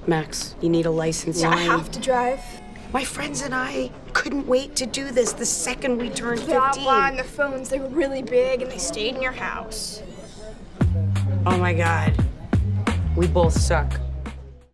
Max, you need a license. Yeah, I have to drive. My friends and I couldn't wait to do this the second we turned 15. Blah, blah, and the phones, they were really big and they stayed in your house. Oh my God. We both suck.